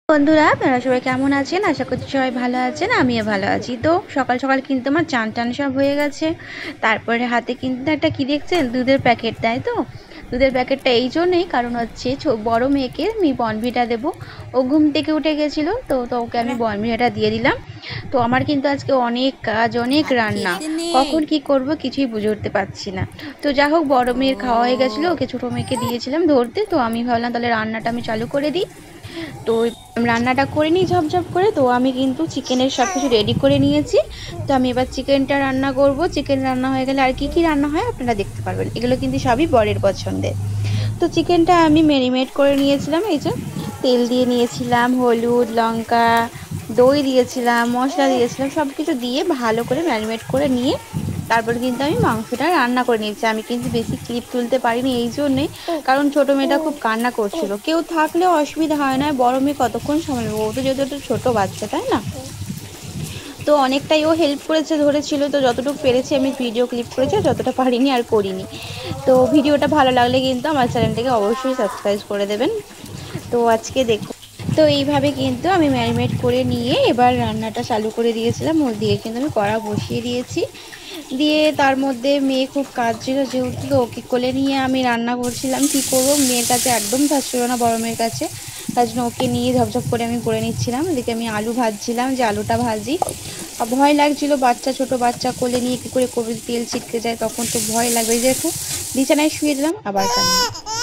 বন্ধুরা, আপনারা সবাই কেমন আছেন? আশা করছি সবাই ভালো আছেন, আমিও ভালো আছি। তো সকাল সকাল কিন্তু আমার চান টান সব হয়ে গেছে। তারপরে হাতে কিন্তু একটা কি দেখছেন, দুধের প্যাকেট, তাই তো? দুধের প্যাকেটটা এই জন্যই, কারণ হচ্ছে বড় মেয়েকে আমি বর্নভিটা দেবো। ও ঘুম থেকে উঠে গেছিলো, তো ওকে আমি বর্নভিটাটা দিয়ে দিলাম। তো আমার কিন্তু আজকে অনেক কাজ, অনেক রান্না, কখন কি করব কিছুই বুঝে উঠতে পারছি না। তো যা হোক, বড় মেয়ের খাওয়া হয়ে গেছিলো, ওকে ছোটো মেয়েকে দিয়েছিলাম ধরতে। তো আমি ভাবলাম তাহলে রান্নাটা আমি চালু করে দিই। তো রান্নাটা করে নিই ঝপঝপ করে। তো আমি কিন্তু চিকেনের সব কিছু রেডি করে নিয়েছি। তো আমি এবার চিকেনটা রান্না করব। চিকেন রান্না হয়ে গেলে আর কি কি রান্না হয় আপনারা দেখতে পারবেন। এগুলো কিন্তু সবই বরের পছন্দের। তো চিকেনটা আমি ম্যারিনেট করে নিয়েছিলাম। এই যে তেল দিয়ে নিয়েছিলাম, হলুদ, লঙ্কা, দই দিয়েছিলাম, মশলা দিয়েছিলাম, সব কিছু দিয়ে ভালো করে ম্যারিনেট করে নিয়ে তারপর কিন্তু আমি মাংসটা রান্না করে নিয়েছি। আমি কিন্তু বেশি ক্লিপ তুলতে পারিনি এই জন্যে, কারণ ছোটো মেয়েটা খুব কান্না করছিল। কেউ থাকলেও অসুবিধা হয় না, বড় মেয়ে কতক্ষণ সামলাবে, ও তো যেহেতু একটা ছোটো বাচ্চা, তাই না? তো অনেকটাই ও হেল্প করেছে, ধরেছিল। তো যতটুকু পেরেছি আমি ভিডিও ক্লিপ করেছি, যতটা পারিনি আর করিনি। তো ভিডিওটা ভালো লাগলে কিন্তু আমার চ্যানেলটাকে অবশ্যই সাবস্ক্রাইব করে দেবেন। তো আজকে দেখুন, তো এইভাবে কিন্তু আমি ম্যারিনেট করে নিয়ে এবার রান্নাটা চালু করে দিয়েছিলাম। ওর দিয়ে কিন্তু আমি কড়া বসিয়ে দিয়েছি। দিয়ে তার মধ্যে মেয়ে খুব কাজ ছিল, যেহেতু তো ওকে কোলে নিয়ে আমি রান্না করছিলাম। কী করবো, মেয়ের কাছে একদম থাকছিল না, বড় মেয়ের কাছে। তার জন্য ওকে নিয়ে ঝপঝপ করে আমি করে নিচ্ছিলাম। এদিকে আমি আলু ভাজছিলাম, যে আলুটা ভাজি। ভয় লাগছিল, বাচ্চা, ছোট বাচ্চা কোলে নিয়ে কী করে করবো, তেল ছিটকে যায় তখন তো ভয় লাগবে। যে একটু বিছানায় শুয়ে দিলাম, আবার কান্না।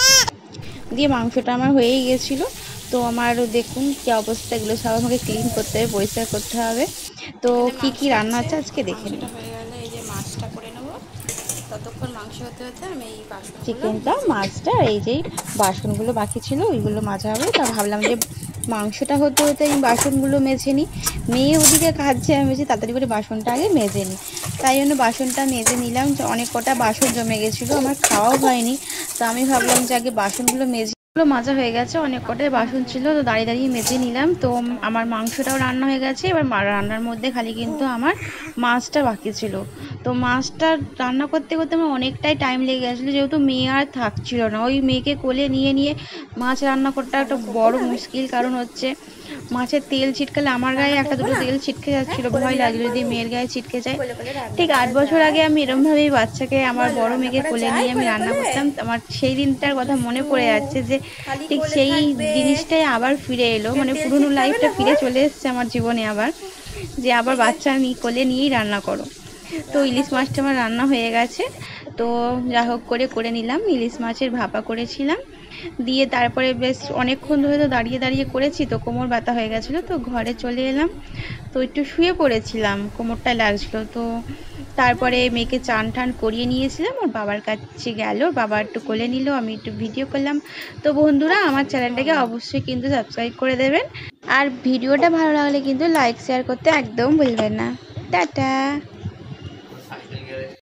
দিয়ে মাংসটা আমার হয়েই গেছিলো। তো আমার দেখুন কী অবস্থা, এগুলো সব আমাকে ক্লিন করতে হবে, পরিষ্কার করতে হবে। তো কি কি রান্না আছে আজকে দেখে নিই। হয়ে গেলে এই যে মাছটা করে নেবো, ততক্ষণ মাংস হতে হতে আমি এই বাসনগুলো চিকেনটা, মাছটা, এই যে বাসনগুলো বাকি ছিল ওইগুলো মাজা হবে। তা ভাবলাম যে মাংসটা হতে হতে আমি বাসনগুলো মেজে নিই। মেয়ে ওদিকে খাচ্ছে, আমি বলছি তাড়াতাড়ি করে বাসনটা আগে মেজে নিই। তাই জন্য বাসনটা মেজে নিলাম। অনেক কটা বাসন জমে গেছিলো, আমার খাওয়াও হয়নি। তো আমি ভাবলাম যে আগে বাসনগুলো মাজা হয়ে গেছে, অনেক কটাই বাসন ছিল, তো দাঁড়িয়ে দাঁড়িয়ে মেজে নিলাম। তো আমার মাংসটাও রান্না হয়ে গেছে। এবার রান্নার মধ্যে খালি কিন্তু আমার মাছটা বাকি ছিল। তো মাছটা রান্না করতে করতে আমার অনেকটাই টাইম লেগে গেছিলো, যেহেতু মেয়ে আর থাকছিল না। ওই মেয়েকে কোলে নিয়ে নিয়ে মাছ রান্না করাটা একটা বড় মুশকিল। কারণ হচ্ছে মাছের তেল ছিটকালে আমার গায়ে একটা দুটো তেল ছিটকে যাচ্ছিলো, ভয় লাগলো যদি মেয়ের গায়ে ছিটকে যায়। ঠিক 8 বছর আগে আমি এরমভাবেই বাচ্চাকে, আমার বড় মেয়েকে কোলে নিয়ে আমি রান্না করতাম। আমার সেই দিনটার কথা মনে পড়ে যাচ্ছে, যে ঠিক সেই জিনিসটাই আবার ফিরে এলো, মানে পুরনো লাইফটা ফিরে চলে এসছে আমার জীবনে আবার, যে আবার বাচ্চা আমি কোলে নিয়েই রান্না করো। তো ইলিশ মাছটা আমার রান্না হয়ে গেছে। তো যা হোক করে নিলাম, ইলিশ মাছের ভাপা করেছিলাম। দিয়ে তারপরে বেশ অনেকক্ষণ ধরে তো দাঁড়িয়ে দাঁড়িয়ে করেছি, তো কোমর ব্যথা হয়ে গেছিলো, তো ঘরে চলে এলাম। তো একটু শুয়ে পড়েছিলাম, কোমরটায় লাগছিলো। তো তারপরে মেয়েকে চান টান করিয়ে নিয়েছিলাম, ওর বাবার কাছে গেল, বাবা একটু কোলে নিল, আমি একটু ভিডিও করলাম। তো বন্ধুরা, আমার চ্যানেলটাকে অবশ্যই কিন্তু সাবস্ক্রাইব করে দেবেন। আর ভিডিওটা ভালো লাগলে কিন্তু লাইক শেয়ার করতে একদম ভুলবেন না। টাটা।